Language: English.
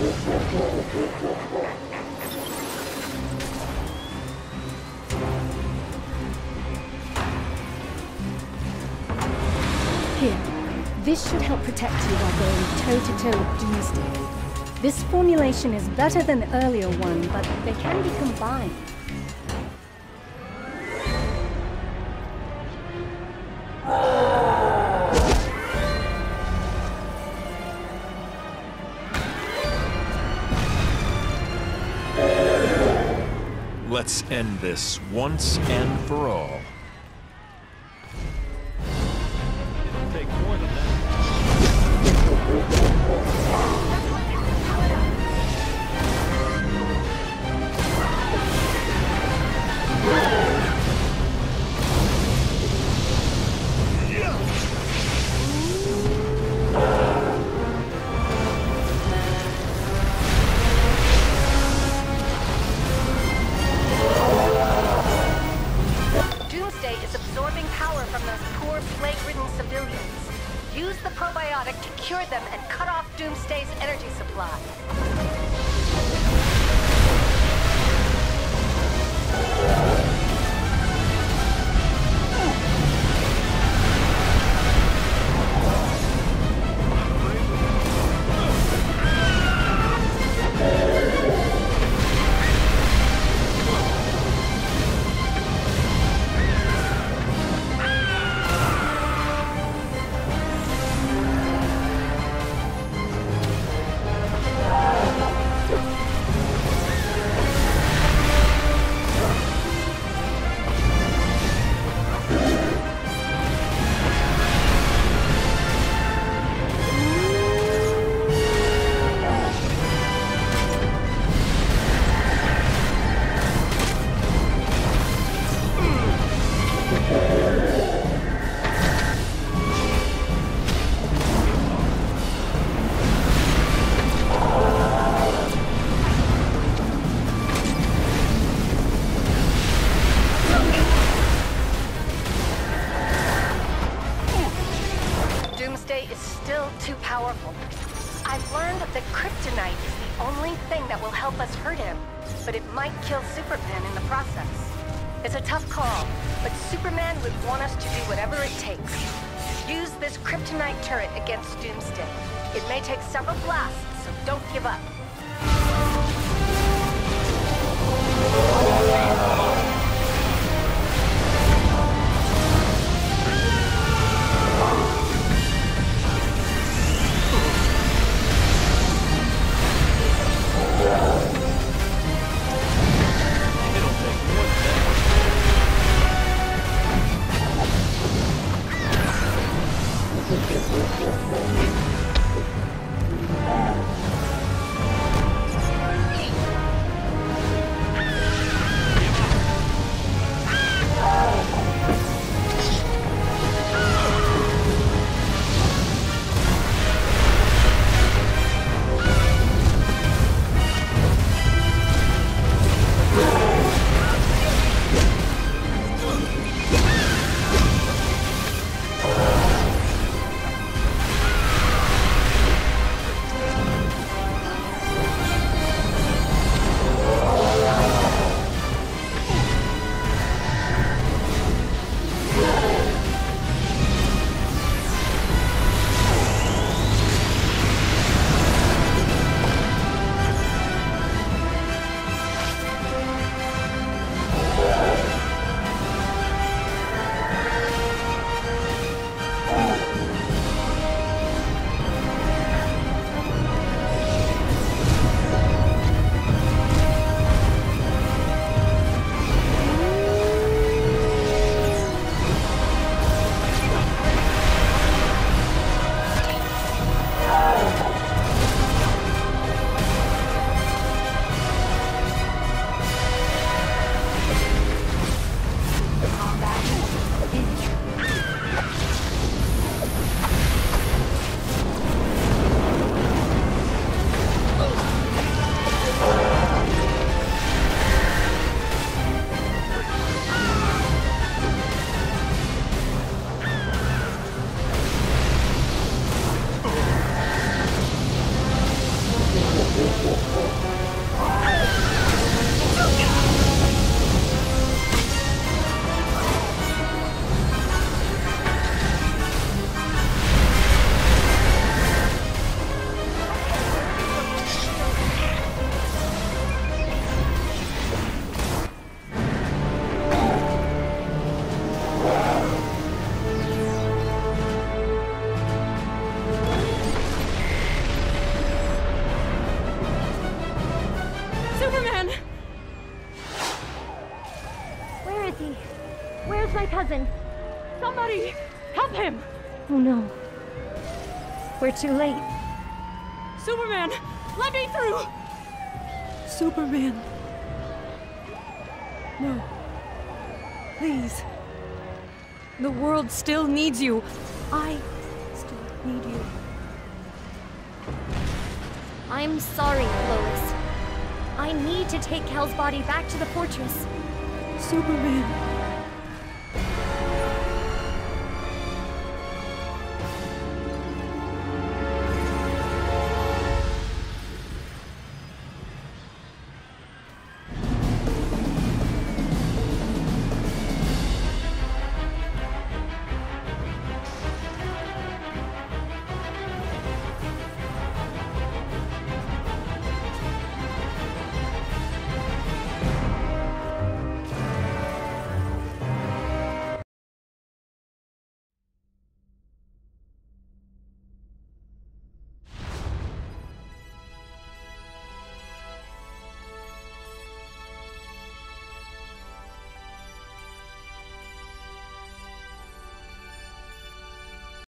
Here. This should help protect you while going toe-to-toe with Doomsday. This formulation is better than the earlier one, but they can be combined. Let's end this once and for all. It'll take more than that. Doomsday is absorbing power from those poor, plague-ridden civilians. Use the probiotic to cure them and cut off Doomsday's energy supply. Doomsday is still too powerful. I've learned that kryptonite is the only thing that will help us hurt him, but it might kill Superman in the process. It's a tough call, but Superman would want us to do whatever it takes. Use this kryptonite turret against Doomsday. It may take several blasts, so don't give up. cousin. Somebody, help him! Oh no. We're too late. Superman, let me through! Superman. No. Please. The world still needs you. I still need you. I'm sorry, Lois. I need to take Kel's body back to the fortress. Superman.